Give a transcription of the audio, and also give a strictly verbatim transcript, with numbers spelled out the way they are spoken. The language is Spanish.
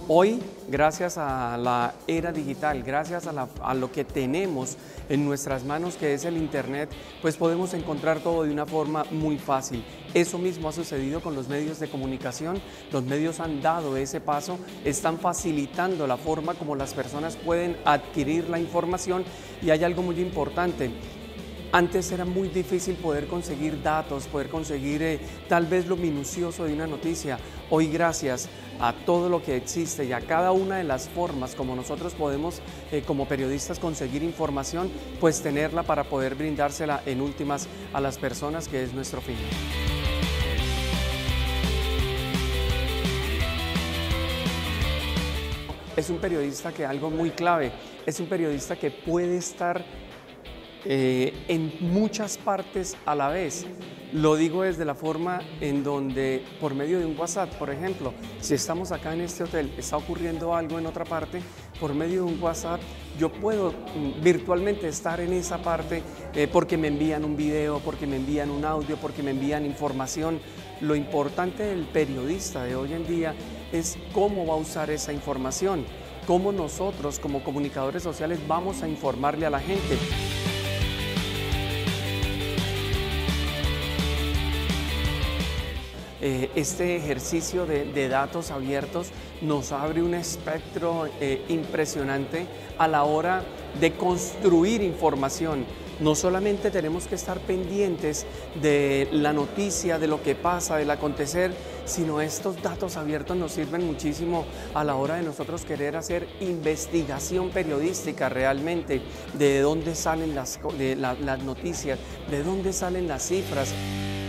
Hoy, gracias a la era digital, gracias a, la, a lo que tenemos en nuestras manos, que es el Internet, pues podemos encontrar todo de una forma muy fácil. Eso mismo ha sucedido con los medios de comunicación. Los medios han dado ese paso, están facilitando la forma como las personas pueden adquirir la información, y hay algo muy importante. Antes era muy difícil poder conseguir datos, poder conseguir eh, tal vez lo minucioso de una noticia. Hoy, gracias a todo lo que existe y a cada una de las formas como nosotros podemos eh, como periodistas conseguir información, pues tenerla para poder brindársela en últimas a las personas, que es nuestro fin. Es un periodista que algo muy clave, es un periodista que puede estar Eh, en muchas partes a la vez. Lo digo desde la forma en donde, por medio de un WhatsApp, por ejemplo, si estamos acá en este hotel, está ocurriendo algo en otra parte, por medio de un WhatsApp yo puedo mm, virtualmente estar en esa parte eh, porque me envían un video, porque me envían un audio, porque me envían información. Lo importante del periodista de hoy en día es cómo va a usar esa información, cómo nosotros como comunicadores sociales vamos a informarle a la gente. Eh, este ejercicio de, de datos abiertos nos abre un espectro eh, impresionante a la hora de construir información. No solamente tenemos que estar pendientes de la noticia, de lo que pasa, del acontecer, sino estos datos abiertos nos sirven muchísimo a la hora de nosotros querer hacer investigación periodística realmente, de dónde salen las, de la, las noticias, de dónde salen las cifras.